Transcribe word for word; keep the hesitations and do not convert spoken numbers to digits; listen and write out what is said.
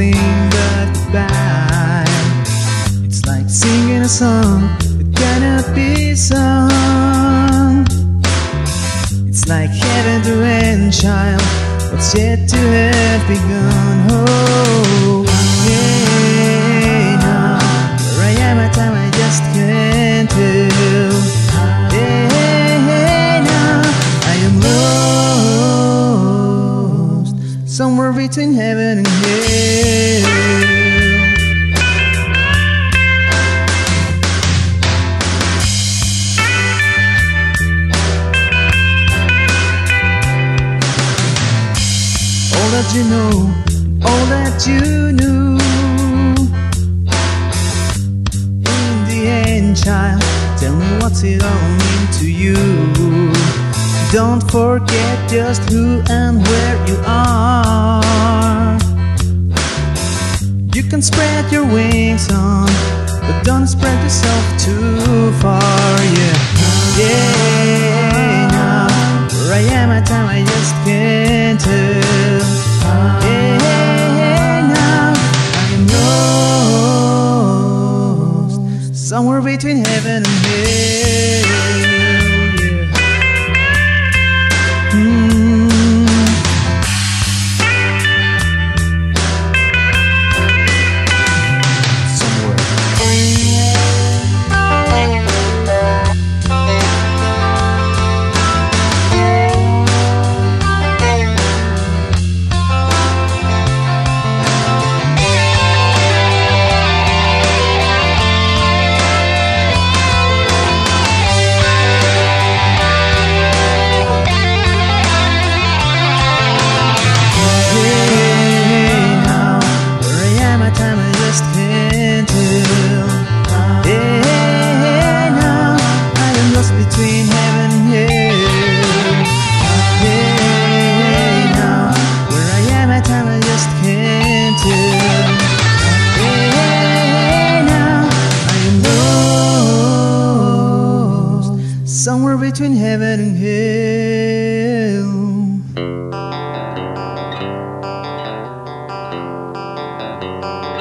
nothing but goodbye. It's like singing a song that cannot be sung. It's like heaven to end, child, what's yet to have begun. Oh, hey, now, where I am at time I just can't tell. Hey, hey, now, I am lost somewhere between heaven and hell. All that you know, all that you knew, in the end, child, tell me what's it all mean to you. Don't forget just who and where you are. You can spread your wings on, but don't spread yourself too far. Yeah, yeah, now, where I am at time I just can't tell. Yeah, now, I am lost somewhere between heaven and hell. Yeah. Mm. Between heaven and hell. Hey, now, where I am at time I just can't tell. Hey, now, I am lost somewhere between heaven and hell.